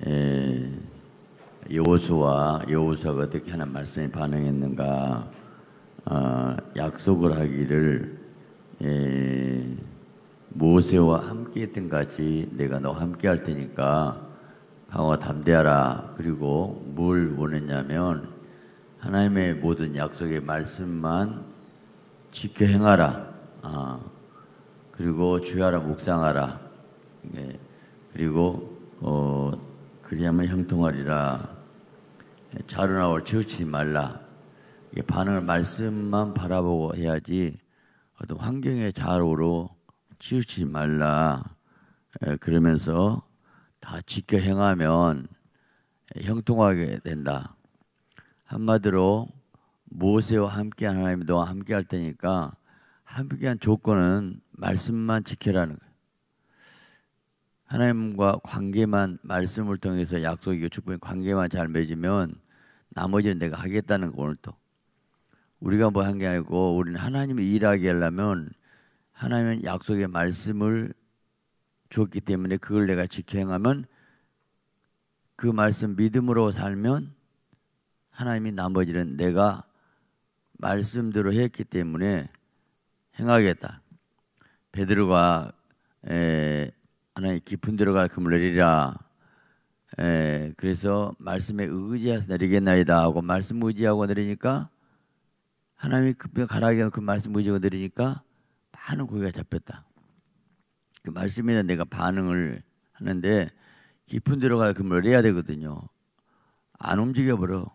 에, 여호수아가 어떻게 하나님 말씀에 반응했는가, 약속을 하기를 모세와 함께했던 같이 내가 너와 함께할 테니까 강화 담대하라. 그리고 뭘 원했냐면 하나님의 모든 약속의 말씀만 지켜 행하라. 그리고 주야라 묵상하라. 그리고 그리하면 형통하리라. 자루나올 치우치지 말라. 반응을 말씀만 바라보고 해야지 어떤 환경의 자루로 치우치지 말라. 그러면서 다 지켜 행하면 형통하게 된다. 한마디로 모세와 함께한 하나님이 너와 함께할 테니까 함께한 조건은 말씀만 지켜라는 거예요. 하나님과 관계만, 말씀을 통해서 약속이고 축복의 관계만 잘 맺으면 나머지는 내가 하겠다는 거. 오늘 또 우리가 뭐 한 게 아니고 우리는 하나님이 일하게 하려면 하나님은 약속의 말씀을 주었기 때문에 그걸 내가 지켜 행하면, 그 말씀 믿음으로 살면 하나님이 나머지는 내가 말씀대로 했기 때문에 행하겠다. 베드로가 하나님 깊은 데로 가 금을 내리라. 그래서 말씀에 의지해서 내리겠나이다 하고 말씀 의지하고 내리니까, 하나님이 급히 가라게 하고 그 말씀 의지하고 내리니까 많은 고기가 잡혔다. 그 말씀에 내가 반응을 하는데 깊은 데로 가 금을 내려야 되거든요. 안 움직여 버려.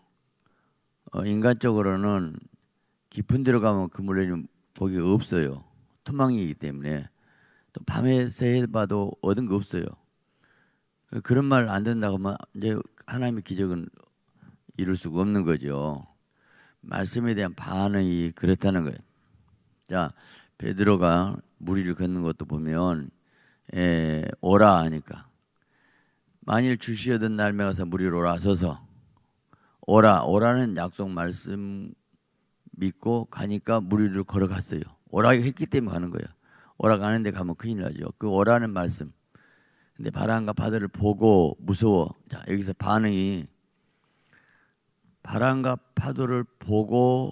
인간적으로는 깊은 데로 가면 금을 내리면 고기가 없어요. 투망이기 때문에. 또 밤에 새해봐도 얻은 거 없어요. 그런 말 안 된다고 하면 이제 하나님의 기적은 이룰 수가 없는 거죠. 말씀에 대한 반응이 그렇다는 거예요. 자, 베드로가 물 위를 걷는 것도 보면 오라 하니까, 만일 주시려던 날매 가서 물 위로 오라 서서 오라는 약속 말씀 믿고 가니까 물 위를 걸어갔어요. 오라고 했기 때문에 가는 거예요. 오라가는데 가면 큰일 나죠. 그 오라는 말씀. 근데 바람과 파도를 보고 무서워. 자, 여기서 반응이 바람과 파도를 보고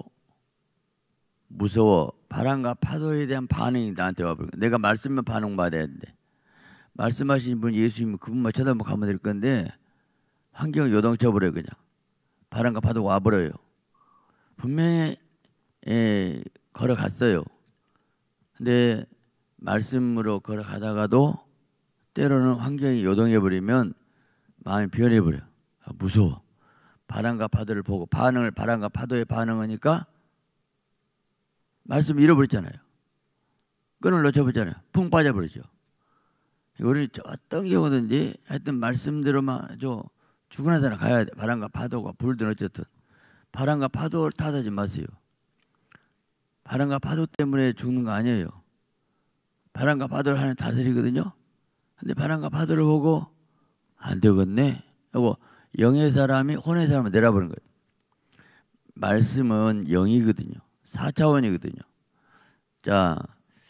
무서워. 바람과 파도에 대한 반응이 나한테 와버려. 내가 말씀만 반응받아야 되는데, 말씀하신 분 예수님은 그분만 쳐다보고 가면 될 건데 환경을 요동쳐 버려요. 그냥 바람과 파도가 와버려요. 분명히 걸어갔어요. 근데 말씀으로 걸어가다가도 때로는 환경이 요동해버리면 마음이 변해버려요. 무서워. 바람과 파도를 보고 바람과 파도에 반응하니까 말씀 잃어버렸잖아요. 끈을 놓쳐버렸잖아요. 풍 빠져버리죠. 우리 어떤 경우든지 하여튼 말씀대로만 죽으나 살아 가야 돼. 바람과 파도가 불든 어쨌든 바람과 파도를 탓하지 마세요. 바람과 파도 때문에 죽는 거 아니에요. 바람과 파도를 하는 다스리거든요. 근데 바람과 파도를 보고 안 되겠네 하고 영의 사람이 혼의 사람을 내려버린 거예요. 말씀은 영이거든요. 4차원이거든요. 자,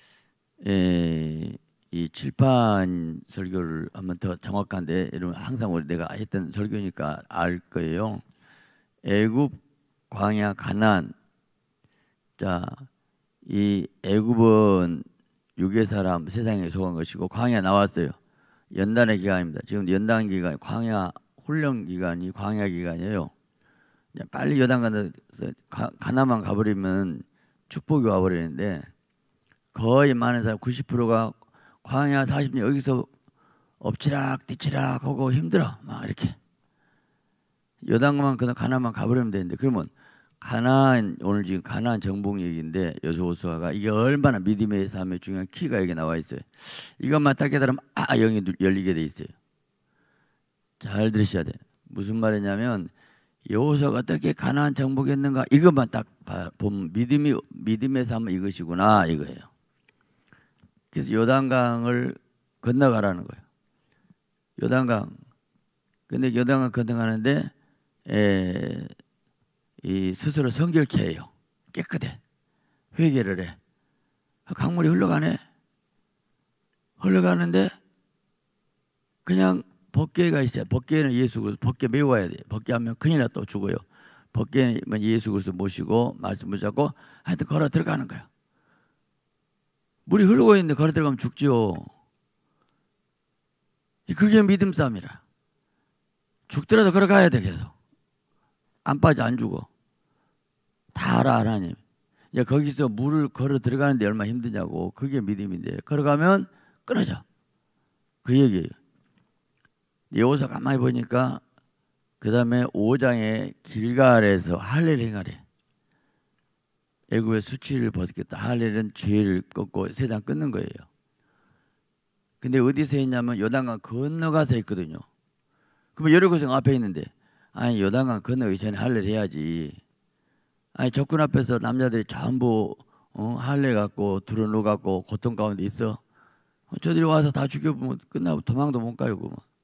이 칠판 설교를 한번 더 정확한데, 여러분 항상 내가 했던 설교니까 알 거예요. 애굽, 광야, 가나안. 자, 이 애굽은 육의 사람, 세상에 속한 것이고, 광야 나왔어요. 연단의 기간입니다. 지금 연단 기간, 광야 훈련 기간이 광야 기간이에요. 빨리 요단 가서 가나만 가버리면 축복이 와버리는데, 거의 많은 사람 90%가 광야 40년 여기서 엎치락 뒤치락 하고 힘들어. 막 이렇게 요단만 가나만 가버리면 되는데, 그러면 가나안, 오늘 지금 가나안 정복 얘기인데 여호수아가 이게 얼마나 믿음의 삶의 중요한 키가 여기 나와 있어요. 이것만 딱 깨달으면 영이 열리게 돼 있어요. 잘 들으셔야 돼. 무슨 말이냐면 여호수아가 어떻게 가나안 정복했는가, 이것만 딱 보면 믿음의 삶은 이것이구나 이거예요. 그래서 요단강을 건너가라는 거예요. 요단강. 근데 요단강 건너가는데 이 스스로 성결케 해요. 깨끗해. 회개를 해. 강물이 흘러가네. 흘러가는데 그냥 법궤가 있어요. 법궤는 예수 그리스도, 법궤 메워야 돼요. 법궤 하면 큰일 나 또 죽어요. 법궤는 예수 그리스도 모시고 말씀 붙잡고 하여튼 걸어 들어가는 거야. 물이 흐르고 있는데 걸어 들어가면 죽지요. 그게 믿음 싸움이라. 죽더라도 걸어가야 돼. 계속 안 빠져 안 죽어. 다 알아 하나님. 이제 거기서 물을 걸어 들어가는데 얼마나 힘드냐고. 그게 믿음인데 걸어가면 끊어져. 그 얘기예요. 여호수아 가만히 보니까 그 다음에 5장에 길갈에서 할례를 행하래. 애굽의 수치를 벗겼다. 할례는 죄를 꺾고 세상 끊는 거예요. 근데 어디서 했냐면 요단강 건너가서 했거든요. 그러면 여리고성 앞에 있는데 아니 요단강 건너기 전에 할례를 해야지. 아니 적군 앞에서 남자들이 전부 할례 갖고 들어놓 갖고 고통 가운데 있어. 저들이 와서 다 죽여보면 끝나고 도망도 못 가요.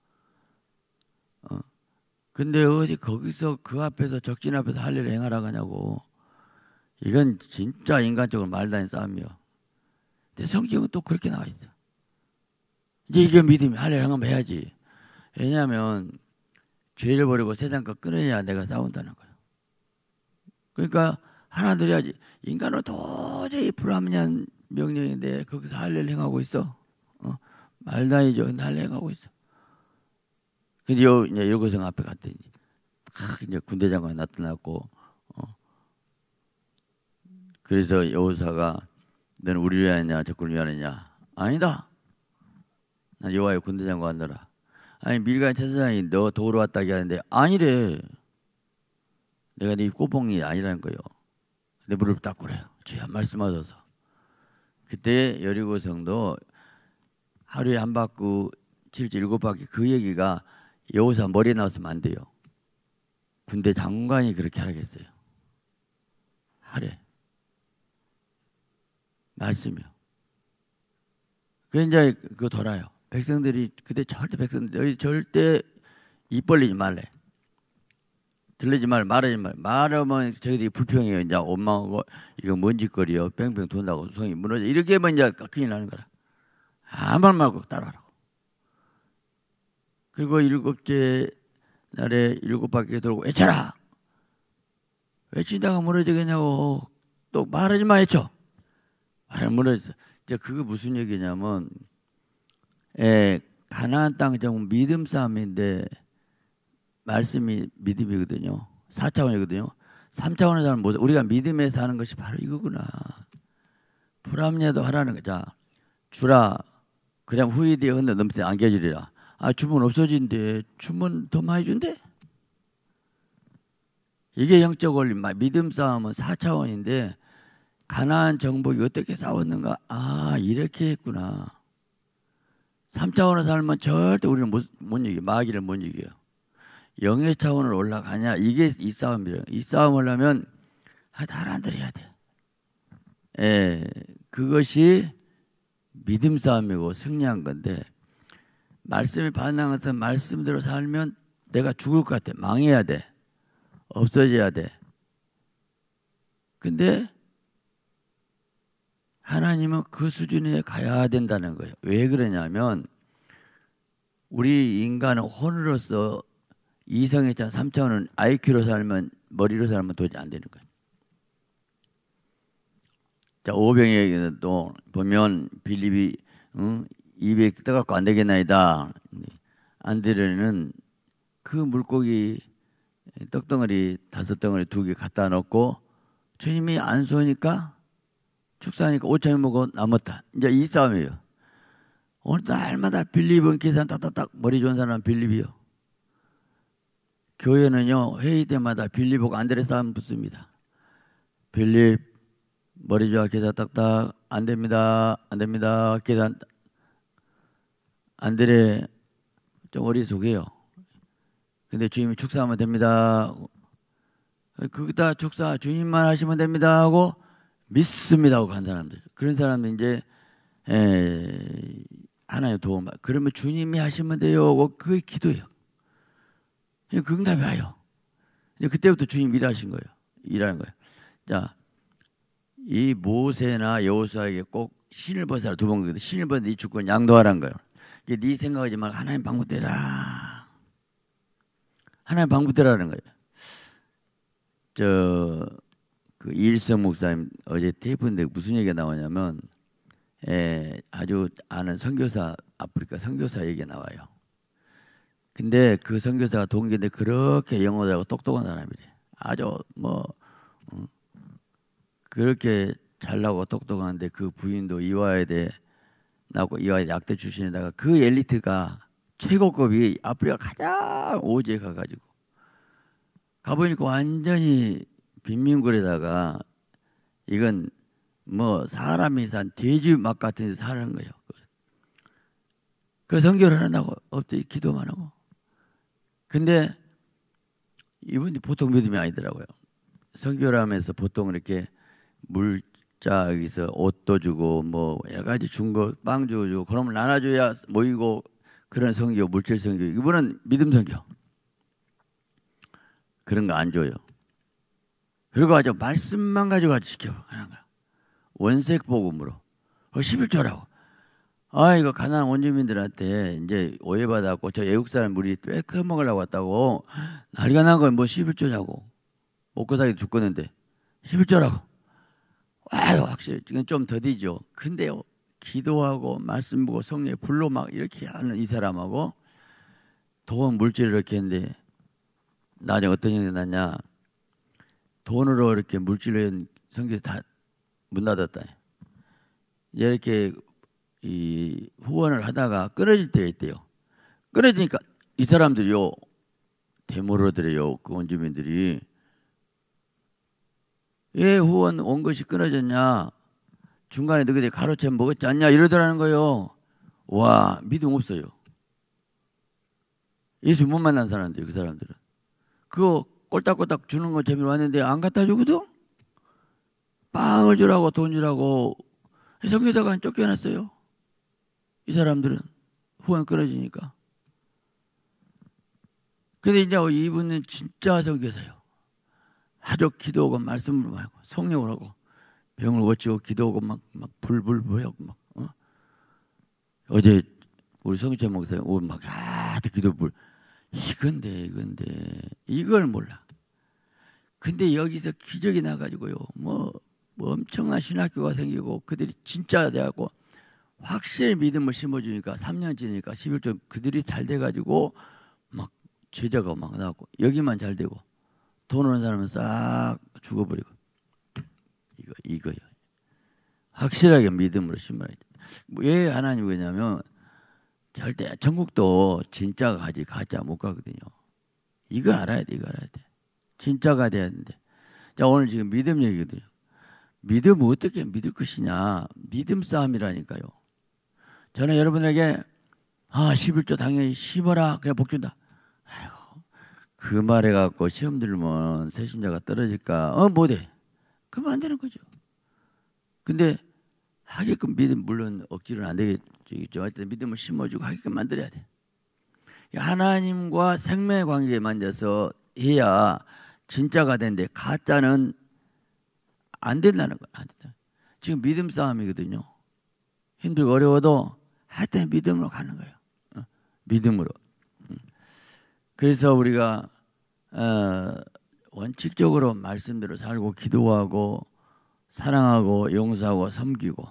근데 어디 거기서 그 앞에서 적진 앞에서 할례를 행하라고 하냐고. 이건 진짜 인간적으로 말도 안 싸움이요. 근데 성경은 또 그렇게 나와 있어. 이제 이게 믿음이 할례를 한번 해야지. 왜냐하면 죄를 버리고 세상 거 끊어야 내가 싸운다는 거예요. 그러니까 하나 드려야지. 인간은 도저히 불합리한 명령인데 거기서 할례를 행하고 있어. 말도 아니죠. 근데 할례 행하고 있어. 근데 이제 여고성 앞에 갔더니 이제 군대 장관이 나타났고 그래서 여호수아가 너는 우리를 위하느냐 적군을 위하느냐. 아니다. 난 여호와의 군대 장관 너라. 아니 밀가의 제사장이 너 도우러 왔다고 하는데 아니래. 내가 네 꼬봉이 아니라는 거예요. 내 무릎 닦고 그래요. 주여 말씀하셔서. 그때 여리고성도 하루에 한 바퀴 7바퀴 그 얘기가 여호수아 머리에 나왔으면 안 돼요. 군대 장관이 그렇게 하라겠어요. 하래. 말씀이요. 그 이제 그거 돌아요. 백성들이 그때 절대 입 벌리지 말래. 들리지 말, 말하지 말. 말하면 저희들이 불평해요. 이제 원망하고 이거 뭔 짓거리요. 뺑뺑 돈다고 성이 무너져. 이렇게 하면 이제 큰일 나는 거라. 아무 말 말고 따라하라고. 그리고 7째 날에 7바퀴 돌고 외쳐라. 외치다가 무너지겠냐고. 또 말하지 마 외쳐. 말하면 무너졌어. 이제 그게 무슨 얘기냐면 가나안 땅 정 믿음 싸움인데 말씀이 믿음이거든요. 4차원이거든요. 3차원의 사람 못 우리가 믿음에 사는 것이 바로 이거구나. 불합리해도 하라는 거자. 주라. 그냥 후이디에 흔들 넘치지 않게 해주리라. 아 주면 없어진대. 주면 더 많이 준대. 이게 영적 원리. 믿음 싸움은 4차원인데 가나안 정복이 어떻게 싸웠는가. 아 이렇게 했구나. 3차원의 삶은 절대 우리는 못 이겨. 마귀를 못 이겨요. 영의 차원을 올라가냐. 이게 이 싸움이래요. 이 싸움을 하면 다 안 들어야 돼. 그것이 믿음 싸움이고 승리한 건데 말씀이 반응해서 말씀대로 살면 내가 죽을 것 같아. 망해야 돼. 없어져야 돼. 근데 하나님은 그 수준에 가야 된다는 거예요. 왜 그러냐면 우리 인간은 혼으로서 이성의 차 3차원은 IQ로 살면 머리로 살면 도저히 안 되는 거예요. 자 오병이에게도 보면 빌립이 입에 떠갖고 안 되겠나이다. 안 되려는 그 물고기 떡덩어리 5덩어리 2개 갖다 놓고 주님이 안 쏘니까 축사하니까 5,000명 먹고 남았다. 이제 이 싸움이에요. 오늘 날마다 빌립은 계산 딱딱딱 머리 좋은 사람은 빌립이요. 교회는요 회의 때마다 빌립하고 안드레 싸움 붙습니다. 빌립 머리 좋아 계산 딱딱 안 됩니다. 안 됩니다. 계산 안드레 좀 어리숙해요. 근데 주님이 축사하면 됩니다. 그다 축사 주님만 하시면 됩니다 하고 믿습니다 하고 간 사람들. 그런 사람들 이제 하나님 도움 받. 그러면 주님이 하시면 돼요 하고 그게 기도예요. 그 응답이 와요. 그때부터 주님 일하신 거예요. 일하는 거예요. 자, 이 모세나 여호수아에게 꼭 신을 벗어라 2번 그랬는데 신을 벗어 네 주권 양도하라는 거예요. 이게 네 생각하지 말고 하나님 방법대라. 하나님 방법대라는 거예요. 그 이일성 목사님 어제 테이프인데 무슨 얘기가 나오냐면 아주 아는 선교사 아프리카 선교사 얘기가 나와요. 근데 그 선교사가 동기인데 그렇게 영어도 똑똑한 사람이래. 아주 그렇게 잘나고 똑똑한데 그 부인도 이화여대 나고 이화여대 약대 출신에다가 그 엘리트가 최고급이 아프리카 가장 오지에 가가지고 가보니까 완전히 빈민굴에다가 이건 사람이 산 돼지 막 같은 데서 사는 거예요. 그 선교를 한다고 엎드려 기도만 하고. 근데 이분이 보통 믿음이 아니더라고요. 선교를 하면서 보통 이렇게 물자 여기서 옷도 주고 여러 가지 준 거 빵 주고 그러면 나눠줘야 모이고 그런 선교 물질 선교. 이분은 믿음 선교. 그런 거 안 줘요. 그리고 아주 말씀만 가지고 지켜 하는 거야. 원색 복음으로 11조라고. 이거 가난한 원주민들한테 이제 오해받았고 저 외국 사람 우리 뺏어먹으려고 왔다고 난리가 난 건 11조냐고. 먹고 살기 죽겠는데 11조라고. 확실히 지금 좀 더디죠. 근데요 기도하고 말씀 보고 성령의 불로 막 이렇게 하는 이 사람하고 돈 물질을 이렇게 했는데 나중에 어떤 형이 났냐. 돈으로 이렇게 물질을 성교 다 문 닫았다. 이렇게 이 후원을 하다가 끊어질 때가 있대요. 끊어지니까 이 사람들이요 대모로들이요 그 원주민들이 왜 후원 온 것이 끊어졌냐? 중간에 너희들이 가로채 먹었지 않냐? 이러더라는 거예요. 와 믿음 없어요. 예수 못 만난 사람들 그 사람들은 그거 꼴딱꼴딱 주는 거 재미로 왔는데 안 갖다 주거든. 빵을 주라고 돈 주라고 선교사가 쫓겨났어요. 이 사람들은 후원 끊어지니까. 근데 이제 이분은 진짜 선교사예요. 아주 기도하고 말씀을 하고 성령을 하고 병을 고치고 기도하고 막 불불불하고 막 어제 우리 성규철 목사님 오늘 막 아주 기도불 이건데 이걸 몰라. 근데 여기서 기적이 나가지고요 뭐 엄청난 신학교가 생기고 그들이 진짜 돼갖고 확실히 믿음을 심어주니까 3년 지니까 11조 그들이 잘 돼가지고 막 제자가 막 나왔고 여기만 잘 되고 돈 오는 사람은 싹 죽어버리고 이거요. 확실하게 믿음으로 심어야지. 왜 하나님 그러냐면 절대 천국도 진짜가 가지 가짜 못 가거든요. 이거 알아야 돼. 진짜가 돼야 되는데. 자 오늘 지금 믿음 얘기거든요. 믿음을 어떻게 믿을 것이냐. 믿음 싸움이라니까요. 저는 여러분에게 11조 당연히 심어라. 그래 복 준다. 아이고 그 말에 갖고 시험 들면 새신자가 떨어질까? 못해. 그러면 안 되는 거죠. 근데 하게끔 믿음 물론 억지로는 안 되겠죠. 하여튼 믿음을 심어주고 하게끔 만들어야 돼. 하나님과 생명의 관계에 만져서 해야 진짜가 되는데 가짜는 안 된다는 거야. 안 된다. 지금 믿음 싸움이거든요. 힘들고 어려워도 하여튼 믿음으로 가는 거예요. 믿음으로. 그래서 우리가 원칙적으로 말씀대로 살고 기도하고 사랑하고 용서하고 섬기고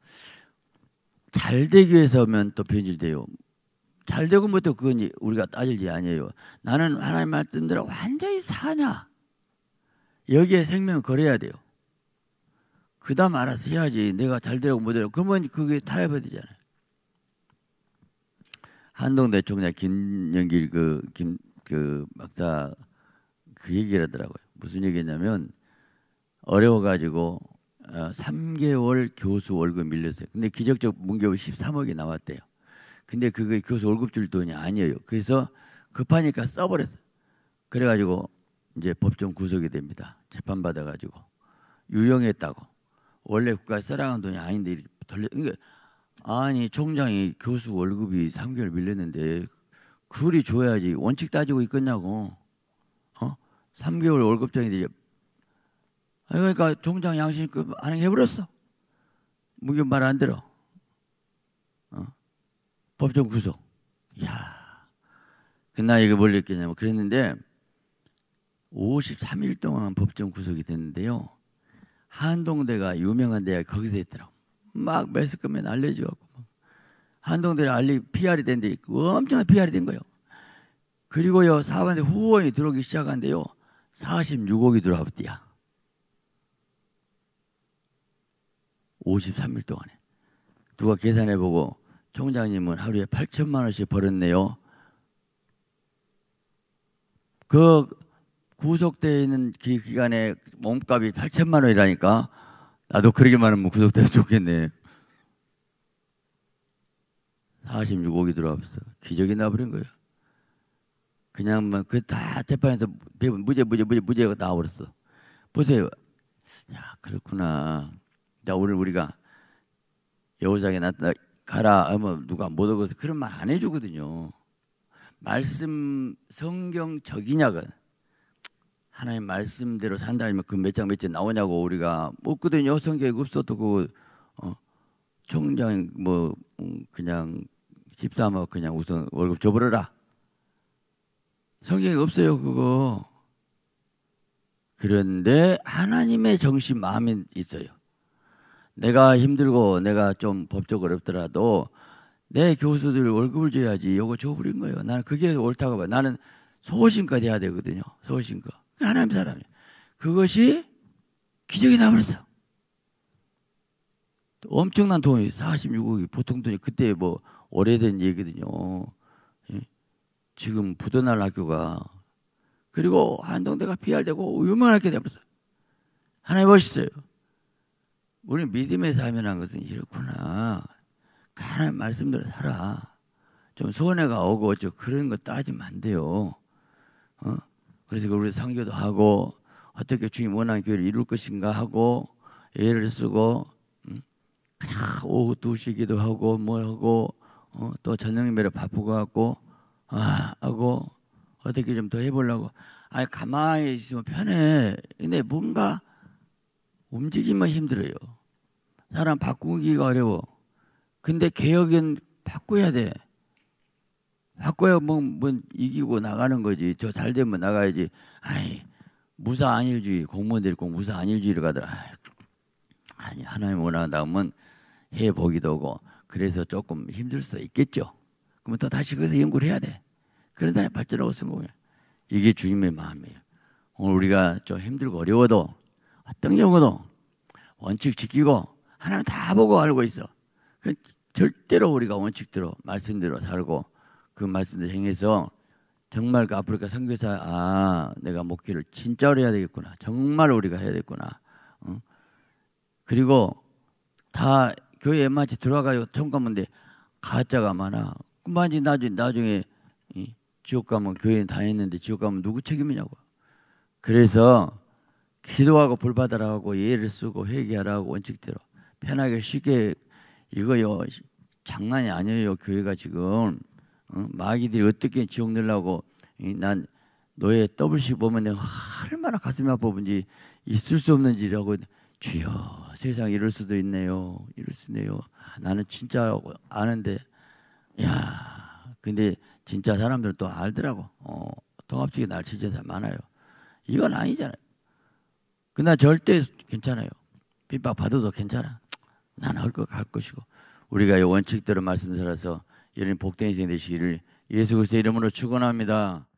잘 되기 위해서면 또 변질돼요. 잘 되고 못되고 그건 우리가 따질 게 아니에요. 나는 하나님 말씀대로 완전히 사냐? 여기에 생명을 걸어야 돼요. 그 다음 알아서 해야지. 내가 잘 되고 못되고 그러면 그게 타협해야 되잖아요. 한동대 총장 김영길 그 박사 그 얘기를 하더라고요. 무슨 얘기냐면 어려워가지고 3개월 교수 월급 밀렸어요. 근데 기적적 문교부 13억이 나왔대요. 근데 그게 교수 월급 줄 돈이 아니에요. 그래서 급하니까 써버렸어요. 그래가지고 이제 법정 구속이 됩니다. 재판 받아가지고 유용했다고. 원래 국가에 써라간 돈이 아닌데 이렇게 돌려. 그러니까 아니 총장이 교수 월급이 3개월 밀렸는데 그리 줘야지. 원칙 따지고 있겠냐고. 3개월 월급쟁이들이. 그러니까 총장 양심껏 안행해버렸어. 무교 말 안 들어. 법정 구속. 이야, 그날 이게 뭘 느꼈냐면 그랬는데 53일 동안 법정 구속이 됐는데요. 한동대가 유명한 데가 거기서 했더라고. 막 매스컴에 알려지고 한동대를 PR이 된데 엄청난 PR이 된 거예요. 그리고요 사반대 후원이 들어오기 시작한데요. 46억이 들어왔대야. 53일 동안에. 누가 계산해보고 총장님은 하루에 8천만 원씩 벌었네요. 그 구속되어 있는 기간에 몸값이 8천만 원이라니까. 나도 그렇게 많으면 구속되면 좋겠네. 46억이 들어왔어. 기적이 나버린 거예요. 그냥 막 그 다 재판에서 무죄가 나와버렸어. 보세요. 야, 그렇구나. 자, 오늘 우리가 여호사에 가라 하면 누가 못 오고서 그런 말 안 해주거든요. 말씀 성경적이냐고. 하나님 말씀대로 산다면 그 몇 장 몇 장 나오냐고 우리가 없거든요. 성경에 없어도 그 총장 그냥 집사하면 그냥 우선 월급 줘버려라. 성경에 없어요 그거. 그런데 하나님의 정신 마음이 있어요. 내가 힘들고 내가 좀 법적 어렵더라도 내 교수들 월급을 줘야지. 이거 줘버린 거예요. 나는 그게 옳다고 봐요. 나는 소신껏 해야 되거든요. 소신껏. 하나님 사람이에요. 그것이 기적이 나버렸어. 엄청난 돈이 46억이 보통 돈이 그때 뭐 오래된 얘기거든요. 지금 부도날 학교가 그리고 한동대가 PR되고 유명하게 되어버렸어요. 하나님 멋있어요. 우리 믿음의 삶이라는 것은 이렇구나. 하나님 말씀대로 살아. 좀 손해가 오고 어쩌고 그런 거 따지면 안 돼요. 그래서 우리 선교도 하고 어떻게 주님 원하는 교회를 이룰 것인가 하고 애를 쓰고 그냥 오후 2시 기도하고 뭐 하고 또 저녁 예배를 바쁘고 갖고 하고 어떻게 좀 더 해보려고. 아니 가만히 있으면 편해. 근데 뭔가 움직이면 힘들어요. 사람 바꾸기가 어려워. 근데 개혁은 바꿔야 돼. 바꿔야 뭐 이기고 나가는 거지. 저 잘 되면 나가야지. 아이 무사 안일주의 공무원들이 꼭 무사 안일주의를 가더라. 아니 하나님 원한다면 해보기도 하고 그래서 조금 힘들 수도 있겠죠. 그러면 또 다시 거기서 연구를 해야 돼. 그런 사람이 발전하고 성공해. 이게 주님의 마음이에요. 오늘 우리가 좀 힘들고 어려워도 어떤 경우도 원칙 지키고 하나님 다 보고 알고 있어. 절대로 우리가 원칙대로 말씀대로 살고 그 말씀대로 행해서 정말 그 아프리카 선교사 내가 목회를 진짜로 해야 되겠구나. 정말 우리가 해야 되겠구나. 그리고 다 교회에 마치 들어가서 천국 가면 가짜가 많아. 그만지 나중에 지옥 가면 교회 다녔는데 지옥 가면 누구 책임이냐고. 그래서 기도하고 불받으라고 예를 쓰고 회개하라고 원칙대로 편하게 쉽게 이거요 장난이 아니에요. 교회가 지금 마귀들이 어떻게 지옥 넣으려고. 난 너의 WC 보면 내가 얼마나 가슴이 아파본지 있을 수 없는지라고. 주여 세상 이럴 수도 있네요. 이럴 수 있네요. 나는 진짜 아는데 근데 진짜 사람들은 또 알더라고. 통합적인 날치제사 많아요. 이건 아니잖아요. 그러나 절대 괜찮아요. 핍박 받아도 괜찮아. 나는 할 것 갈 것이고. 우리가 이 원칙대로 말씀 들어서 이런 복된 인생 되시기를 예수 그리스도의 이름으로 축원합니다.